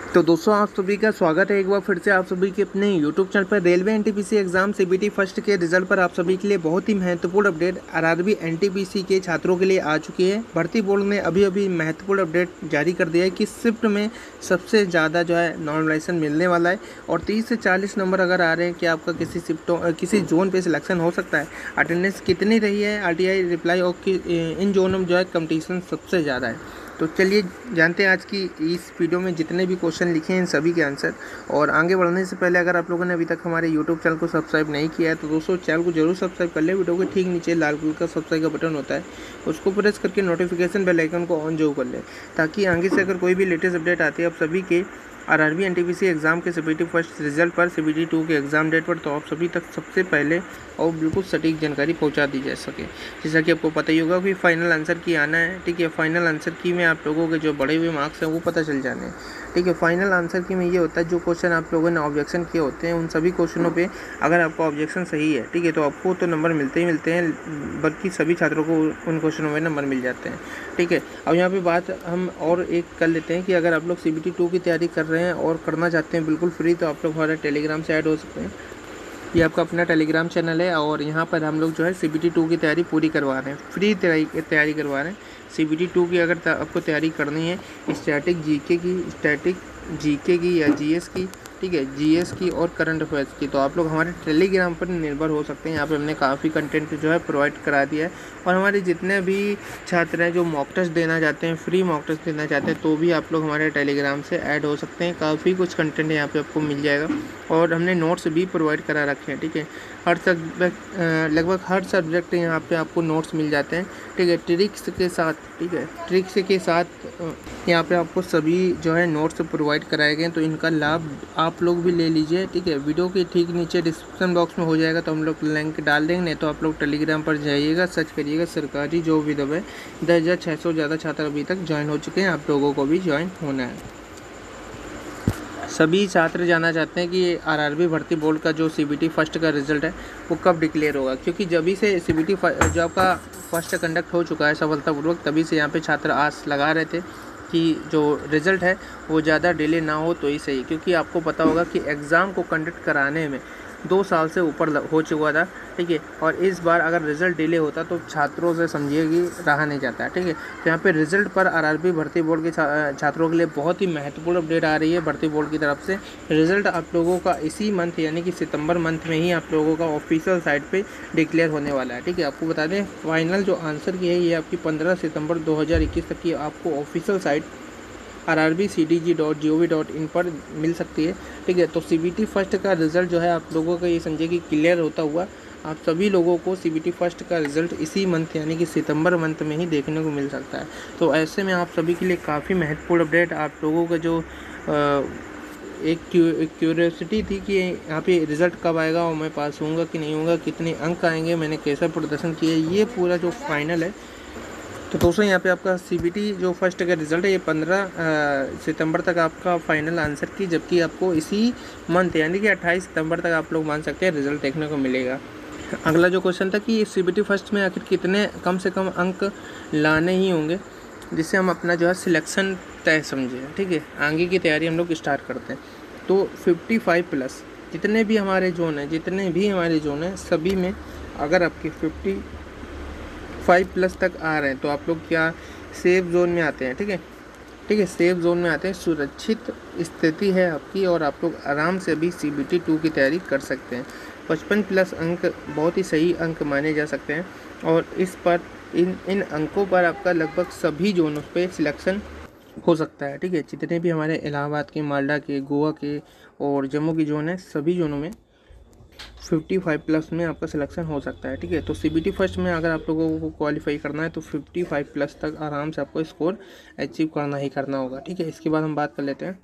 तो दोस्तों आप सभी का स्वागत है एक बार फिर से आप सभी के अपने YouTube चैनल पर। Railway NTPC exam CBT first के रिजल्ट पर आप सभी के लिए बहुत ही महत्वपूर्ण अपडेट आरआरबी एनटीपीसी के छात्रों के लिए आ चुकी है। भर्ती बोर्ड ने अभी अभी महत्वपूर्ण अपडेट जारी कर दिया है कि शिफ्ट में सबसे ज़्यादा जो है नॉर्मलाइजेशन मिलने वाला है और 30 से 40 नंबर अगर आ रहे हैं कि आपका किसी शिफ्टों किसी जोन पर सिलेक्शन हो सकता है। अटेंडेंस कितनी रही है आरटीआई रिप्लाई और इन जोनों में जो है कंपटीशन सबसे ज़्यादा है। तो चलिए जानते हैं आज की इस वीडियो में जितने भी क्वेश्चन लिखे हैं इन सभी के आंसर। और आगे बढ़ने से पहले अगर आप लोगों ने अभी तक हमारे YouTube चैनल को सब्सक्राइब नहीं किया है तो दोस्तों चैनल को जरूर सब्सक्राइब कर ले। वीडियो के ठीक नीचे लाल कलर का सब्सक्राइब का बटन होता है, उसको प्रेस करके नोटिफिकेशन बेल आइकन को ऑन जरूर कर ले, ताकि आगे से अगर कोई भी लेटेस्ट अपडेट आती है आप सभी के आरआरबी एनटीपीसी एग्जाम के सीबीटी फर्स्ट रिजल्ट पर, सीबीटी 2 के एग्जाम डेट पर, तो आप सभी तक सबसे पहले और बिल्कुल सटीक जानकारी पहुंचा दी जा सके। जैसा कि आपको पता ही होगा कि फाइनल आंसर की आना है, ठीक है। फाइनल आंसर की में आप लोगों के जो बड़े हुए मार्क्स हैं वो पता चल जाने हैं, ठीक है। फाइनल आंसर की में ये होता है जो क्वेश्चन आप लोगों ने ऑब्जेक्शन किए होते हैं उन सभी क्वेश्चनों पे अगर आपका ऑब्जेक्शन सही है, ठीक है, तो आपको तो नंबर मिलते ही मिलते हैं, बल्कि सभी छात्रों को उन क्वेश्चनों में नंबर मिल जाते हैं, ठीक है। अब यहाँ पे बात हम और एक कर लेते हैं कि अगर आप लोग सीबीटी 2 की तैयारी कर रहे हैं और करना चाहते हैं बिल्कुल फ्री, तो आप लोग हमारे टेलीग्राम से ऐड हो सकते हैं। ये आपका अपना टेलीग्राम चैनल है और यहाँ पर हम लोग जो है सीबीटी 2 की तैयारी पूरी करवा रहे हैं, फ्री तैयारी करवा रहे हैं। सीबीटी 2 की अगर आपको तैयारी करनी है स्टैटिक जीके की या जीएस की, ठीक है, जीएस की और करंट अफेयर्स की, तो आप लोग हमारे टेलीग्राम पर निर्भर हो सकते हैं। यहाँ पे हमने काफ़ी कंटेंट जो है प्रोवाइड करा दिया है और हमारे जितने भी छात्र हैं जो मॉक टेस्ट देना चाहते हैं, फ्री मॉक टेस्ट देना चाहते हैं, तो भी आप लोग हमारे टेलीग्राम से ऐड हो सकते हैं। काफ़ी कुछ कंटेंट यहाँ पे आपको मिल जाएगा और हमने नोट्स भी प्रोवाइड करा रखे हैं, ठीक है। हर सब्जेक्ट लगभग हर सब्जेक्ट यहाँ पे आपको नोट्स मिल जाते हैं, ठीक है, ट्रिक्स के साथ, ठीक है, ट्रिक्स के साथ यहाँ पे आपको सभी जो है नोट्स प्रोवाइड कराए गए हैं। तो इनका लाभ आप लोग भी ले लीजिए, ठीक है। वीडियो के ठीक नीचे डिस्क्रिप्शन बॉक्स में हो जाएगा, तो हम लोग लिंक डाल देंगे, नहीं तो आप लोग टेलीग्राम पर जाइएगा, सर्च करिएगा सरकारी जॉब विद है। 10,600 ज़्यादा छात्र अभी तक ज्वाइन हो चुके हैं, आप लोगों को भी ज्वाइन होना है। सभी छात्र जानना चाहते हैं कि आरआरबी भर्ती बोर्ड का जो सीबीटी फर्स्ट का रिजल्ट है वो कब डिक्लेयर होगा, क्योंकि जब से सीबीटी जो आपका फर्स्ट कंडक्ट हो चुका है सफलतापूर्वक, तभी से यहाँ पे छात्र आस लगा रहे थे कि जो रिज़ल्ट है वो ज़्यादा डिले ना हो तो ही सही। क्योंकि आपको पता होगा कि एग्ज़ाम को कंडक्ट कराने में 2 साल से ऊपर हो चुका था, ठीक है, और इस बार अगर रिज़ल्ट डिले होता तो छात्रों से समझिए कि रहा नहीं जाता है, ठीक है। तो यहाँ पे रिज़ल्ट पर आरआरबी भर्ती बोर्ड के छात्रों के लिए बहुत ही महत्वपूर्ण अपडेट आ रही है भर्ती बोर्ड की तरफ से। रिज़ल्ट आप लोगों का इसी मंथ यानी कि सितंबर मंथ में ही आप लोगों का ऑफिशियल साइट पे डिक्लेयर होने वाला है, ठीक है। आपको बता दें फाइनल जो आंसर की है ये आपकी 15 सितंबर 2021 तक की आपको ऑफिशियल साइट rrbcdg.gov.in पर मिल सकती है, ठीक है। तो सीबीटी फर्स्ट का रिज़ल्ट जो है आप लोगों का ये समझिए कि क्लियर होता हुआ आप सभी लोगों को सीबीटी फर्स्ट का रिज़ल्ट इसी मंथ यानी कि सितंबर मंथ में ही देखने को मिल सकता है। तो ऐसे में आप सभी के लिए काफ़ी महत्वपूर्ण अपडेट, आप लोगों का जो एक क्यूरियोसिटी थी कि यहाँ पे रिज़ल्ट कब आएगा और मैं पास होऊंगा कि नहीं होऊंगा, कितने अंक आएंगे, मैंने कैसा प्रदर्शन किया, ये पूरा जो फाइनल है। तो दोस्तों यहाँ पे आपका सीबीटी जो फर्स्ट का रिज़ल्ट है ये 15 सितंबर तक आपका फाइनल आंसर की, जबकि आपको इसी मंथ यानी कि 28 सितंबर तक आप लोग मान सकते हैं रिज़ल्ट देखने को मिलेगा। अगला जो क्वेश्चन था कि सीबीटी फर्स्ट में आखिर कितने कम से कम अंक लाने ही होंगे जिससे हम अपना जो है सिलेक्शन तय समझे, ठीक है, आगे की तैयारी हम लोग स्टार्ट करते हैं। तो 55 प्लस जितने भी हमारे जोन हैं सभी में अगर आपके 55 प्लस तक आ रहे हैं तो आप लोग क्या सेफ जोन में आते हैं, ठीक है, ठीक है, सेफ जोन में आते हैं, सुरक्षित स्थिति है आपकी और आप लोग आराम से अभी सीबीटी 2 की तैयारी कर सकते हैं। 55 प्लस अंक बहुत ही सही अंक माने जा सकते हैं और इस पर इन अंकों पर आपका लगभग सभी जोनों पे सिलेक्शन हो सकता है, ठीक है। जितने भी हमारे इलाहाबाद के, मालदा के, गोवा के और जम्मू की जोन है, सभी जोनों में 55 प्लस में आपका सिलेक्शन हो सकता है, ठीक है। तो सीबीटी फर्स्ट में अगर आप लोगों को क्वालिफाई करना है तो 55 प्लस तक आराम से आपको स्कोर अचीव करना ही करना होगा, ठीक है। इसके बाद हम बात कर लेते हैं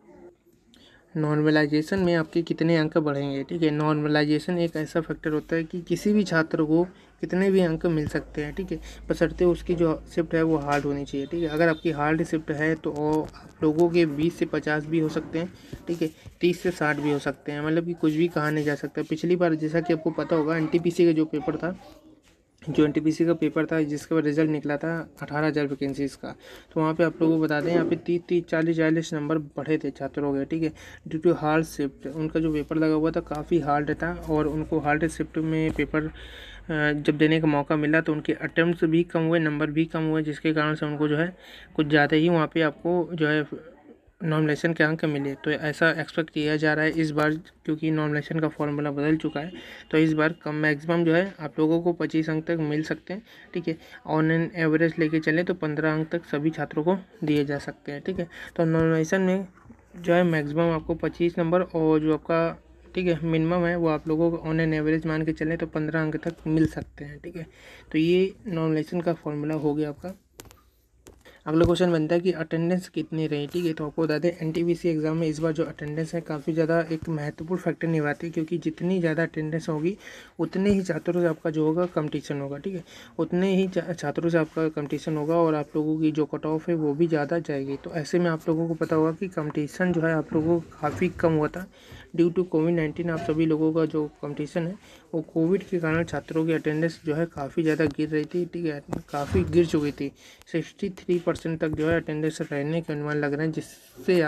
नॉर्मलाइजेशन में आपके कितने अंक बढ़ेंगे, ठीक है। नॉर्मलाइजेशन एक ऐसा फैक्टर होता है कि किसी भी छात्र को कितने भी अंक मिल सकते हैं, ठीक है, बशर्ते उसकी जो शिफ्ट है वो हार्ड होनी चाहिए, ठीक है। अगर आपकी हार्ड शिफ्ट है तो आप लोगों के 20 से 50 भी हो सकते हैं, ठीक है, 30 से 60 भी हो सकते हैं, मतलब कि कुछ भी कहा नहीं जा सकता। पिछली बार जैसा कि आपको पता होगा एनटीपीसी का जो पेपर था जो एनटीपीसी का पेपर था जिसके बाद रिजल्ट निकला था 18,000 वैकेंसीज़ का, तो वहाँ पे आप लोगों को बता दें यहाँ पे 30-30, 40-40 नंबर बढ़े थे छात्रों के, ठीक है। ड्यू टू हार्ड शिफ्ट उनका जो पेपर लगा हुआ था काफ़ी हार्ड था, और उनको हार्ड शिफ्ट में पेपर जब देने का मौका मिला तो उनके अटेम्प्ट्स भी कम हुए, नंबर भी कम हुए, जिसके कारण से उनको जो है कुछ ज़्यादा ही वहाँ पे आपको जो है नॉमिनेशन के अंक मिले। तो ऐसा एक्सपेक्ट किया जा रहा है इस बार, क्योंकि नॉमिनेशन का फॉर्मूला बदल चुका है, तो इस बार कम मैक्सिमम जो है आप लोगों को 25 अंक तक मिल सकते हैं, ठीक है। ऑन एन एवरेज लेके चलें तो 15 अंक तक सभी छात्रों को दिए जा सकते हैं, ठीक है। तो नॉमिनेशन में जो है मैक्सिमम आपको 25 नंबर, और जो आपका ठीक है मिनिमम है वो आप लोगों को ऑन एन एवरेज मान के चलें तो 15 अंक तक मिल सकते हैं, ठीक है। तो ये नॉमिनेशन का फॉर्मूला हो गया आपका। अगला क्वेश्चन बनता है कि अटेंडेंस कितनी रही, ठीक है। तो आपको बता दें एनटीपीसी एग्जाम में इस बार जो अटेंडेंस है काफ़ी ज़्यादा एक महत्वपूर्ण फैक्टर निभाती है, क्योंकि जितनी ज़्यादा अटेंडेंस होगी उतने ही छात्रों से आपका जो होगा कंपटीशन होगा, ठीक है। उतने ही छात्रों से आपका कंपटीशन होगा और आप लोगों की जो कट ऑफ है वो भी ज़्यादा जाएगी। तो ऐसे में आप लोगों को पता होगा कि कंपटीशन जो है आप लोगों को काफ़ी कम हुआ था ड्यू टू कोविड-19। आप सभी लोगों का जो कंपटीशन है वो कोविड के कारण छात्रों की अटेंडेंस जो है काफ़ी ज़्यादा गिर रही थी, ठीक है, काफ़ी गिर चुकी थी। 63% तक जो है अटेंडेंस रहने के अनुमान लग रहे हैं, जिससे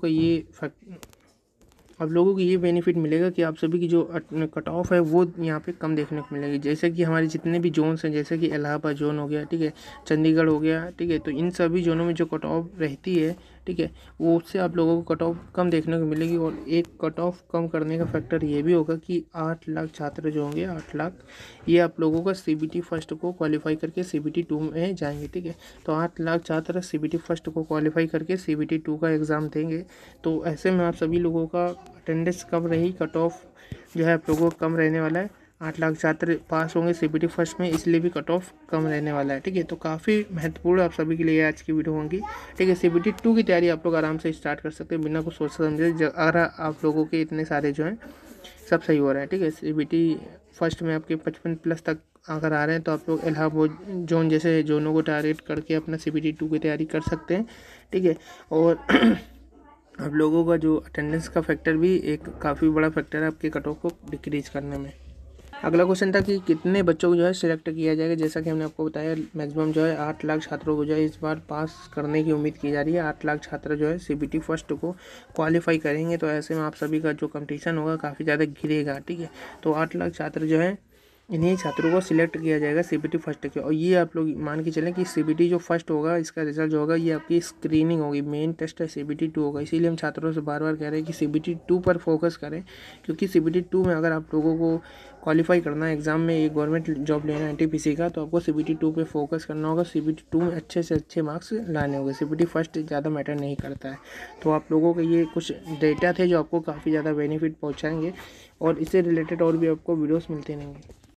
आप लोगों को ये बेनिफिट मिलेगा कि आप सभी की जो कट ऑफ है वो यहाँ पे कम देखने को मिलेगी। जैसे कि हमारे जितने भी जोन्स हैं, जैसे कि इलाहाबाद जोन हो गया, ठीक है, चंडीगढ़ हो गया, ठीक है, तो इन सभी जोनों में जो कट ऑफ रहती है, ठीक है, वो उससे आप लोगों को कट ऑफ कम देखने को मिलेगी। और एक कट ऑफ कम करने का फैक्टर ये भी होगा कि 8 लाख छात्र जो होंगे, 8 लाख, ये आप लोगों का सीबीटी फर्स्ट को क्वालिफाई करके सीबीटी 2 में जाएंगे, ठीक है। तो 8 लाख छात्र सीबीटी फर्स्ट को क्वालिफाई करके सीबीटी 2 का एग्ज़ाम देंगे। तो ऐसे में आप सभी लोगों का अटेंडेंस कम रही, कट ऑफ जो है आप लोगों का कम रहने वाला है। 8 लाख छात्र पास होंगे सीबीटी फर्स्ट में, इसलिए भी कट ऑफ कम रहने वाला है, ठीक है। तो काफ़ी महत्वपूर्ण आप सभी के लिए आज की वीडियो होंगी, ठीक है। सीबीटी 2 की तैयारी आप लोग आराम से स्टार्ट कर सकते हैं बिना कुछ सोच समझे, अगर आप लोगों के इतने सारे जो हैं सब सही हो रहा है, ठीक है। सीबीटी फर्स्ट में आपके 55+ तक अगर आ रहे हैं तो आप लोग इलाहाबाद जोन जैसे जोनों को टारगेट करके अपना सीबीटी 2 की तैयारी कर सकते हैं, ठीक है। और आप लोगों का जो अटेंडेंस का फैक्टर भी एक काफ़ी बड़ा फैक्टर है आपके कट ऑफ को डिक्रीज करने में। अगला क्वेश्चन था कि कितने बच्चों को जो है सिलेक्ट किया जाएगा। जैसा कि हमने आपको बताया मैक्सिमम जो है 8 लाख छात्रों को जो है इस बार पास करने की उम्मीद की जा रही है। 8 लाख छात्र जो है सीबीटी फर्स्ट को क्वालिफाई करेंगे। तो ऐसे में आप सभी का जो कंपटीशन होगा काफ़ी ज़्यादा गिरेगा, ठीक है। तो 8 लाख छात्र जो है इन्हीं छात्रों को सिलेक्ट किया जाएगा सीबीटी फर्स्ट के। और ये आप लोग मान के चलें कि सीबीटी जो फर्स्ट होगा इसका रिजल्ट जो होगा ये आपकी स्क्रीनिंग होगी, मेन टेस्ट है सीबीटी 2 होगा। इसीलिए हम छात्रों से बार बार कह रहे हैं कि सीबीटी 2 पर फोकस करें, क्योंकि सीबीटी 2 में अगर आप लोगों को क्वालिफाई करना है एग्जाम में, एक गवर्नमेंट जॉब लेना है एनटीपीसी का, तो आपको सीबीटी 2 पे फोकस करना होगा। सीबीटी 2 में अच्छे से अच्छे मार्क्स लाने होंगे, सीबीटी फर्स्ट ज़्यादा मैटर नहीं करता है। तो आप लोगों के ये कुछ डेटा थे जो आपको काफ़ी ज़्यादा बेनिफिट पहुँचाएंगे, और इससे रिलेटेड और भी आपको वीडियोज़ मिलते रहेंगे।